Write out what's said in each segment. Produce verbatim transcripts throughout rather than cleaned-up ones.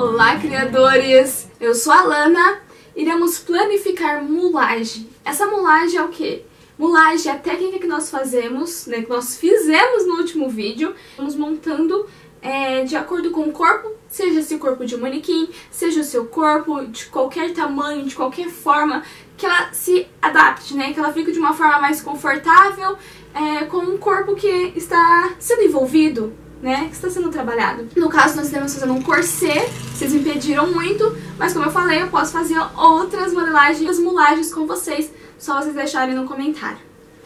Olá, criadores! Eu sou a Lana. Iremos planificar mulagem. Essa mulagem é o quê? Mulagem é a técnica que nós fazemos, né, que nós fizemos no último vídeo. Vamos montando é, de acordo com o corpo, seja esse corpo de um manequim, seja o seu corpo de qualquer tamanho, de qualquer forma, que ela se adapte, né, que ela fique de uma forma mais confortável, é, com um corpo que está sendo envolvido, né, que está sendo trabalhado. No caso, nós estamos fazendo um corset, vocês me pediram muito, mas como eu falei, eu posso fazer outras modelagens, mulagens com vocês, só vocês deixarem no comentário.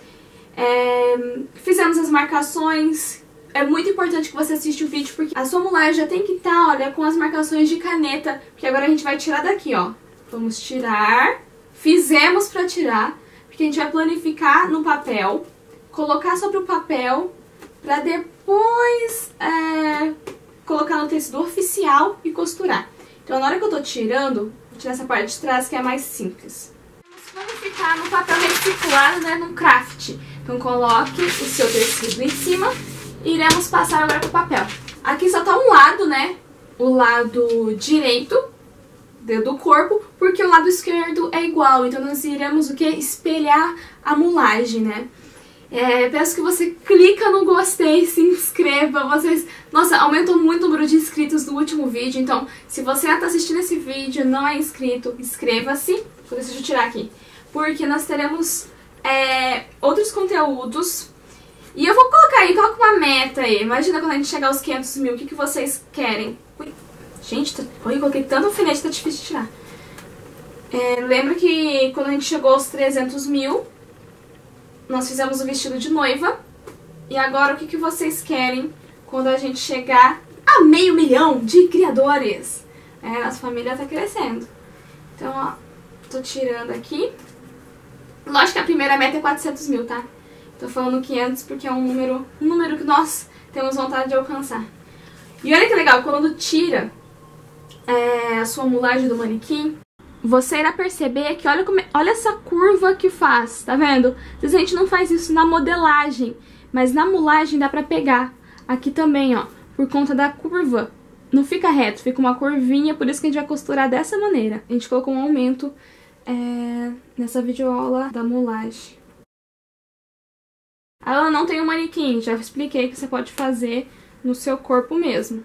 É, fizemos as marcações, é muito importante que você assista o vídeo, porque a sua mulagem já tem que estar, olha, com as marcações de caneta, porque agora a gente vai tirar daqui, ó. Vamos tirar, fizemos pra tirar, porque a gente vai planificar no papel, colocar sobre o papel, pra depois é, colocar no tecido oficial e costurar. Então na hora que eu tô tirando, vou tirar essa parte de trás que é mais simples. Vamos ficar no papel reciclado, né, no craft. Então coloque o seu tecido em cima e iremos passar agora pro papel. Aqui só tá um lado, né, o lado direito do corpo, porque o lado esquerdo é igual. Então nós iremos o que? Espelhar a mulagem, né. É, peço que você clica no gostei, se inscreva, vocês... Nossa, aumentou muito o número de inscritos no último vídeo, então se você está assistindo esse vídeo e não é inscrito, inscreva-se. Deixa eu tirar aqui. Porque nós teremos é, outros conteúdos. E eu vou colocar aí, coloca uma meta aí. Imagina quando a gente chegar aos quinhentos mil, o que, que vocês querem? Ui, gente, tá, ui, coloquei tanto alfinete, tá difícil de tirar. É, lembra que quando a gente chegou aos trezentos mil... nós fizemos o vestido de noiva. E agora o que, que vocês querem quando a gente chegar a meio milhão de criadores? É, nossa família tá crescendo. Então, ó, tô tirando aqui. Lógico que a primeira meta é quatrocentos mil, tá? Tô falando quinhentos porque é um número, um número que nós temos vontade de alcançar. E olha que legal, quando tira é, a sua mulagem do manequim, você irá perceber que olha, como é, olha essa curva que faz, tá vendo? Às vezes a gente não faz isso na modelagem, mas na mulagem dá pra pegar. Aqui também, ó, por conta da curva, não fica reto, fica uma curvinha, por isso que a gente vai costurar dessa maneira. A gente colocou um aumento é, nessa videoaula da mulagem. Ela não tem um manequim, já expliquei que você pode fazer no seu corpo mesmo.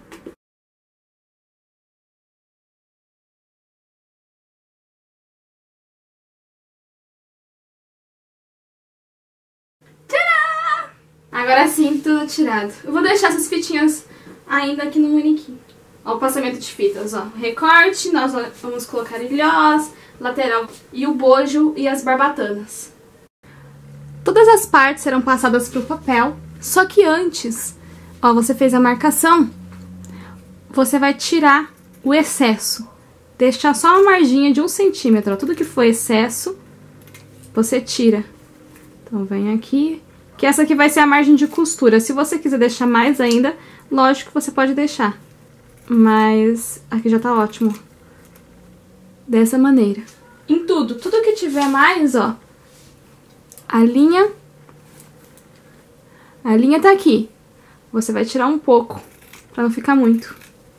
Agora sim, tudo tirado. Eu vou deixar essas fitinhas ainda aqui no manequim. Ó, o passamento de fitas, ó. Recorte, nós vamos colocar ilhós, lateral e o bojo e as barbatanas. Todas as partes serão passadas pro papel, só que antes, ó, você fez a marcação, você vai tirar o excesso. Deixar só uma marginha de um centímetro, ó. Tudo que for excesso, você tira. Então vem aqui... que essa aqui vai ser a margem de costura. Se você quiser deixar mais ainda, lógico que você pode deixar. Mas aqui já tá ótimo. Dessa maneira. Em tudo, tudo que tiver mais, ó. A linha... A linha tá aqui. Você vai tirar um pouco, pra não ficar muito.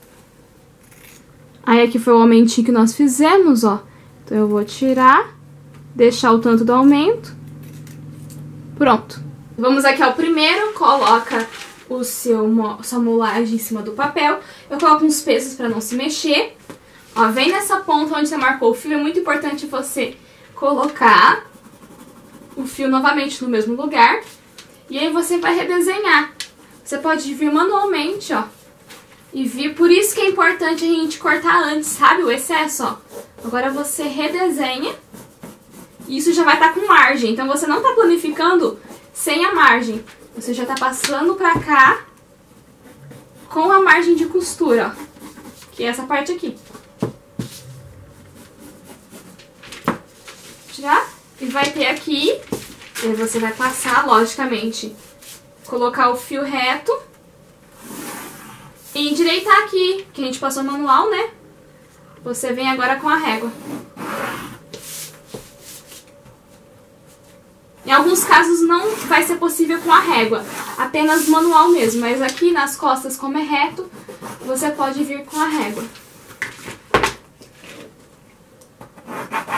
Aí aqui foi o aumentinho que nós fizemos, ó. Então eu vou tirar, deixar o tanto do aumento. Pronto. Vamos aqui ao primeiro, coloca o seu, sua mulagem em cima do papel. Eu coloco uns pesos para não se mexer. Ó, vem nessa ponta onde você marcou o fio, é muito importante você colocar o fio novamente no mesmo lugar. E aí você vai redesenhar. Você pode vir manualmente, ó. E vir, por isso que é importante a gente cortar antes, sabe? O excesso, ó. Agora você redesenha. E isso já vai estar com margem, então você não tá planificando sem a margem. Você já tá passando pra cá com a margem de costura, ó. Que é essa parte aqui. Tirar. E vai ter aqui. E aí você vai passar, logicamente, colocar o fio reto. E endireitar aqui, que a gente passou manual, né? Você vem agora com a régua. Em alguns casos não vai ser possível com a régua, apenas manual mesmo, mas aqui nas costas, como é reto, você pode vir com a régua.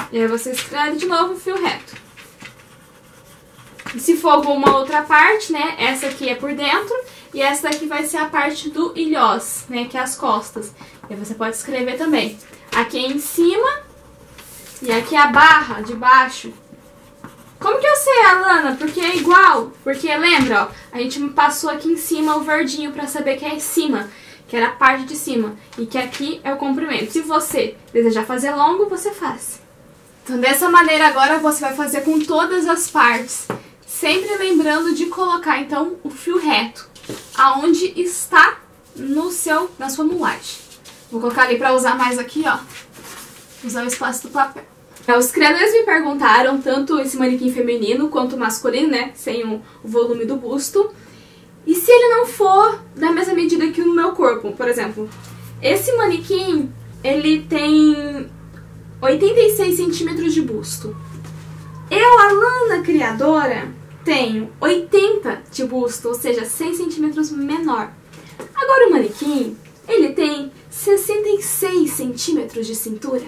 E aí você escreve de novo fio reto. E se for alguma outra parte, né, essa aqui é por dentro e essa daqui vai ser a parte do ilhós, né, que é as costas. E aí você pode escrever também. Aqui é em cima e aqui é a barra de baixo. Como que eu sei, Alana? Porque é igual. Porque lembra, ó, a gente passou aqui em cima o verdinho pra saber que é em cima, que era a parte de cima, e que aqui é o comprimento. Se você desejar fazer longo, você faz. Então dessa maneira agora você vai fazer com todas as partes, sempre lembrando de colocar então o fio reto, aonde está no seu, na sua mulagem. Vou colocar ali pra usar mais aqui, ó, usar o espaço do papel. Os criadores me perguntaram, tanto esse manequim feminino quanto o masculino, né, sem o, o volume do busto, e se ele não for da mesma medida que o meu corpo. Por exemplo, esse manequim, ele tem oitenta e seis centímetros de busto. Eu, Alana criadora, tenho oitenta de busto, ou seja, seis centímetros menor. Agora o manequim, ele tem sessenta e seis centímetros de cintura.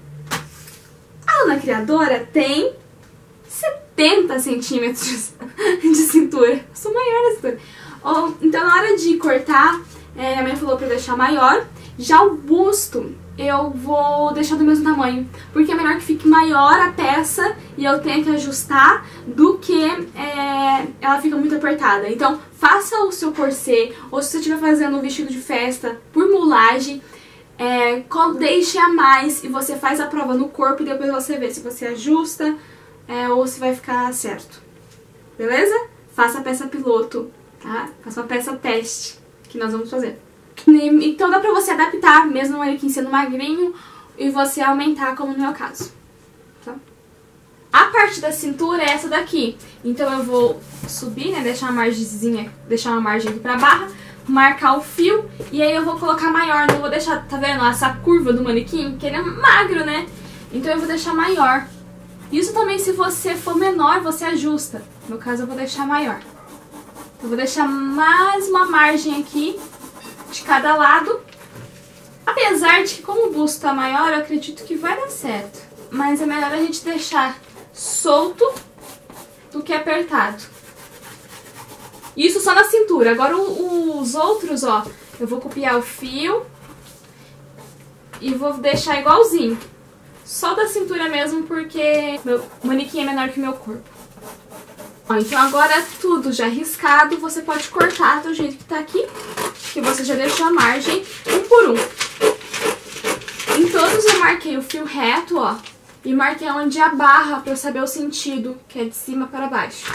A Alana criadora tem setenta centímetros de cintura. Eu sou maior na cintura. Oh, então na hora de cortar, é, a minha mãe falou pra eu deixar maior. Já o busto eu vou deixar do mesmo tamanho, porque é melhor que fique maior a peça e eu tenha que ajustar do que é, ela fica muito apertada. Então faça o seu corset, ou se você estiver fazendo um vestido de festa por mulagem, é, deixe a mais e você faz a prova no corpo e depois você vê se você ajusta é, ou se vai ficar certo. Beleza? Faça a peça piloto, tá? Faça uma peça teste que nós vamos fazer. Então dá pra você adaptar, mesmo o manequim sendo magrinho, e você aumentar, como no meu caso. Tá? A parte da cintura é essa daqui. Então eu vou subir, né, deixar uma margenzinha, deixar uma margem aqui pra barra, marcar o fio, e aí eu vou colocar maior. Não vou deixar, tá vendo, essa curva do manequim, que ele é magro, né? Então eu vou deixar maior. Isso também, se você for menor, você ajusta. No caso eu vou deixar maior. Eu vou deixar mais uma margem aqui de cada lado, apesar de que como o busto tá maior, eu acredito que vai dar certo, mas é melhor a gente deixar solto do que apertado. Isso só na cintura. Agora o, os outros, ó, eu vou copiar o fio e vou deixar igualzinho, só da cintura mesmo, porque meu manequim é menor que meu corpo. Ó, então agora tudo já riscado, você pode cortar do jeito que tá aqui, que você já deixou a margem um por um. Em todos eu marquei o fio reto, ó, e marquei onde é a barra pra eu saber o sentido, que é de cima para baixo.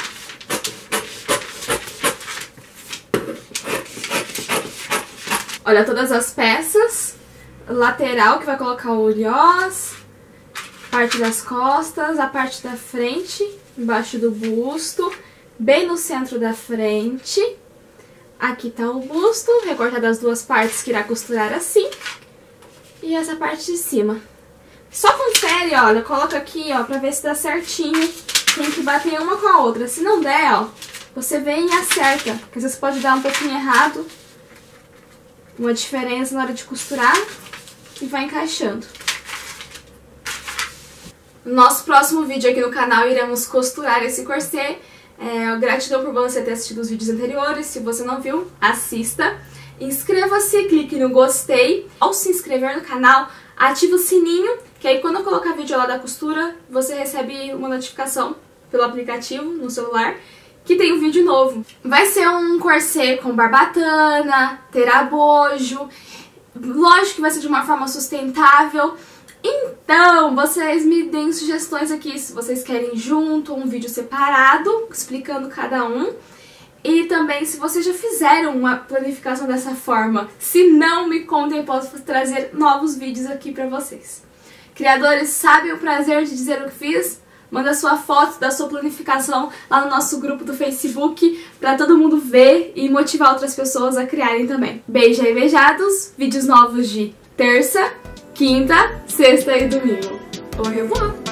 Olha todas as peças, lateral que vai colocar o ilhós, parte das costas, a parte da frente, embaixo do busto, bem no centro da frente. Aqui tá o busto, recortado as duas partes que irá costurar assim. E essa parte de cima. Só confere, olha, coloca aqui, ó, pra ver se dá certinho. Tem que bater uma com a outra. Se não der, ó, você vem e acerta. Porque às vezes pode dar um pouquinho errado, uma diferença na hora de costurar, e vai encaixando. No nosso próximo vídeo aqui no canal iremos costurar esse corset. É, gratidão por você ter assistido os vídeos anteriores. Se você não viu, assista. Inscreva-se, clique no gostei. Ao se inscrever no canal, ative o sininho, que aí quando eu colocar vídeo lá da costura, você recebe uma notificação pelo aplicativo no celular que tem um vídeo novo. Vai ser um corset com barbatana, terá bojo. Lógico que vai ser de uma forma sustentável. Então, vocês me deem sugestões aqui, se vocês querem junto ou um vídeo separado, explicando cada um. E também, se vocês já fizeram uma planificação dessa forma, se não, me contem, eu posso trazer novos vídeos aqui pra vocês. Criadores, sabem o prazer de dizer o que fiz? Manda sua foto da sua planificação lá no nosso grupo do Facebook pra todo mundo ver e motivar outras pessoas a criarem também. Beijo e beijados, vídeos novos de terça, quinta, sexta e domingo. Au revoir!